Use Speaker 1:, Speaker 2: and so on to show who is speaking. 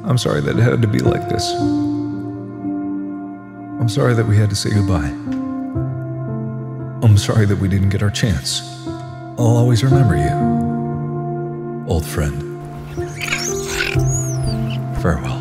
Speaker 1: I'm sorry that it had to be like this. I'm sorry that we had to say goodbye. I'm sorry that we didn't get our chance. I'll always remember you, old friend. Farewell.